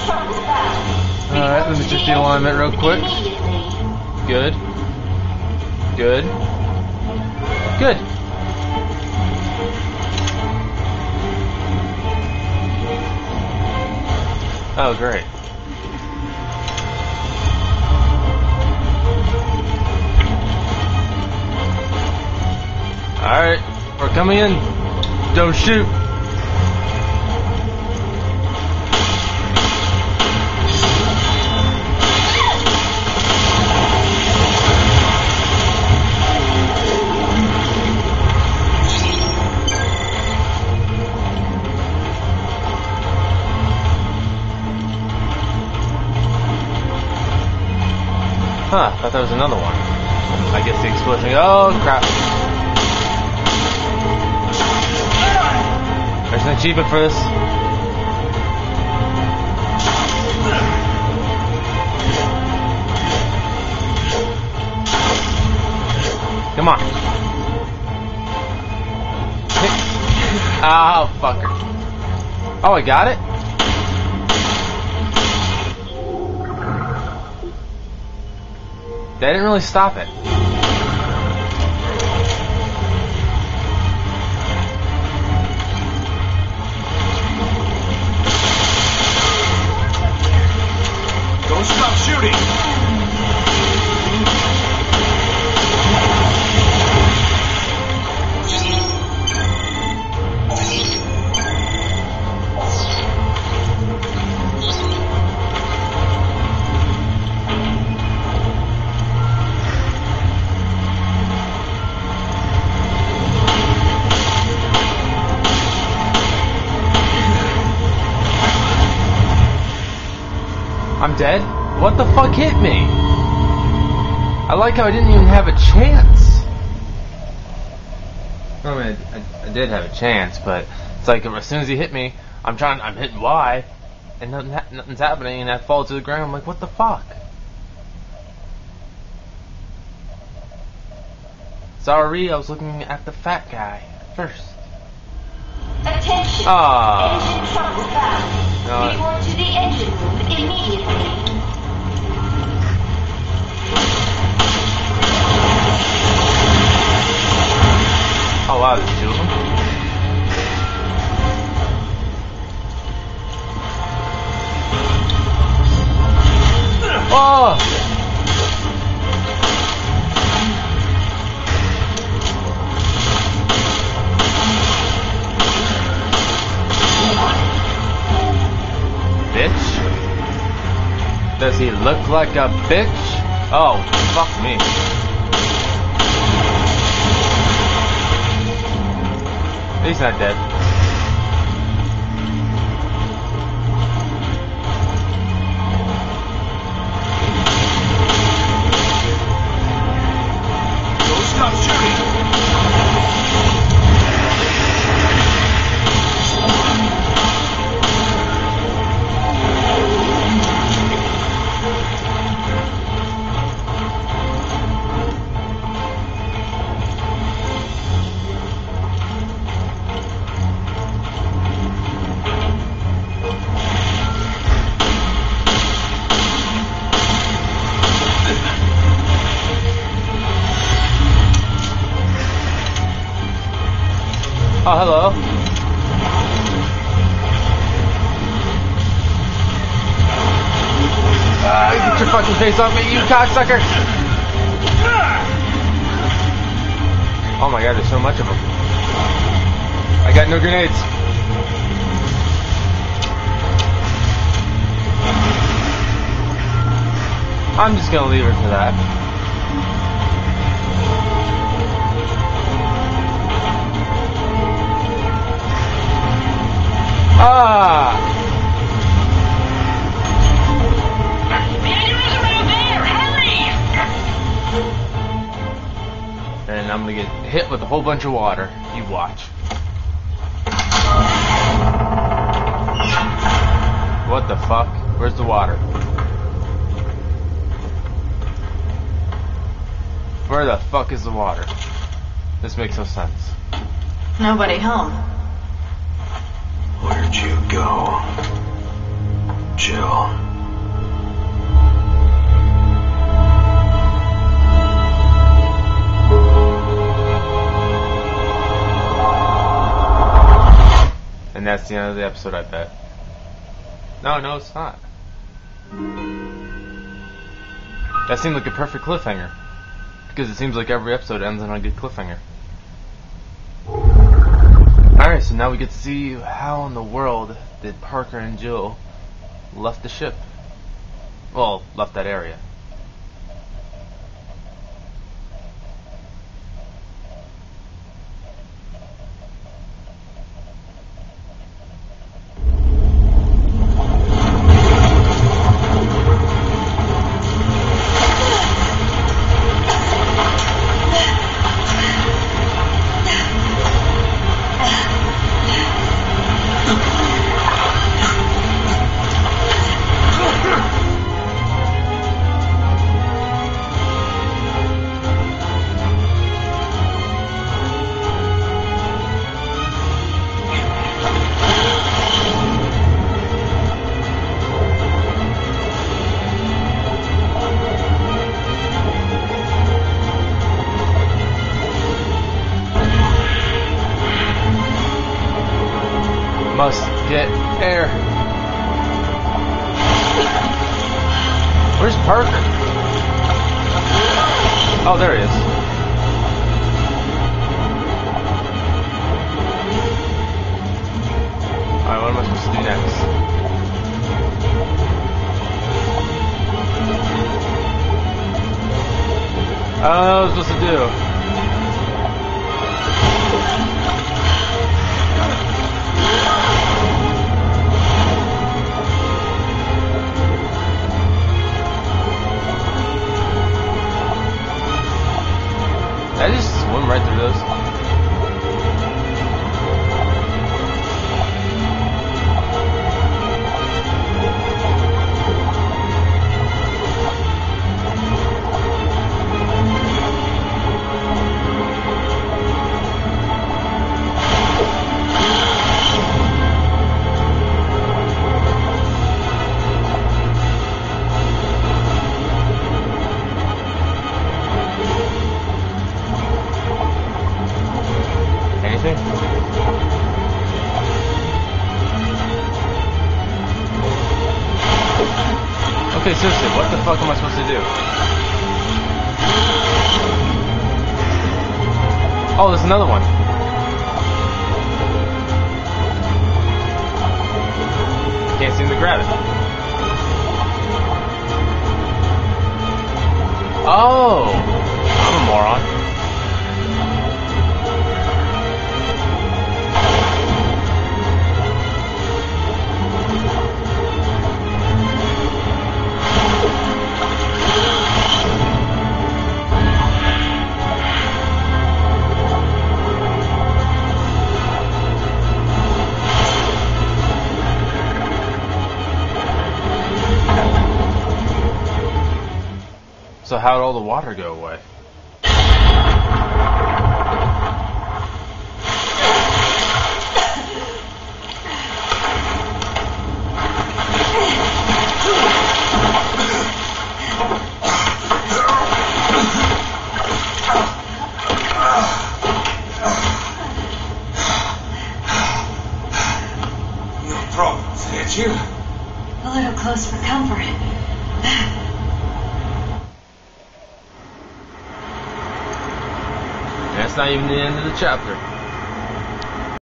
Alright, let me check the alignment real quick. Good. Good. Good. Oh, great. Alright, we're coming in. Don't shoot. Huh, I thought there was another one. I guess the explosion. Oh, crap. There's an achievement for this. Come on. Oh, fucker. Oh, I got it? They didn't really stop it. Don't stop shooting! I'm dead? What the fuck hit me? I like how I didn't even have a chance. I mean, I did have a chance, but it's like as soon as he hit me, I'm hitting Y, and nothing's happening, and I fall to the ground. I'm like, what the fuck? Sorry, I was looking at the fat guy first. Attention! Engine trouble found. Report to the engine room immediately. Oh wow, there's two of them. Oh! Bitch? Does he look like a bitch? Oh, fuck me. He's not dead. Don't stop shooting! Oh, hello. Get your fucking face off me, you cocksucker! Oh my god, there's so much of them. I got no grenades. I'm just gonna leave her to that. Ah! The enemies are out there! Hurry! And I'm gonna get hit with a whole bunch of water. You watch. What the fuck? Where's the water? Where the fuck is the water? This makes no sense. Nobody home. Where'd you go? Just Jill. And that's the end of the episode, I bet. No, it's not. That seemed like a perfect cliffhanger. Because it seems like every episode ends on a good cliffhanger. Alright, so now we get to see how in the world did Parker and Jill left the ship. Well, left that area. Must get air. Where's Parker? Oh, there he is. Alright, what am I supposed to do next? I don't know what I'm supposed to do. I just swim right through those. Okay, seriously, what the fuck am I supposed to do? Oh, there's another one. Can't seem to grab it. Oh, I'm a moron. So how'd all the water go away? No problem, thank you. A little close for comfort. That's not even the end of the chapter.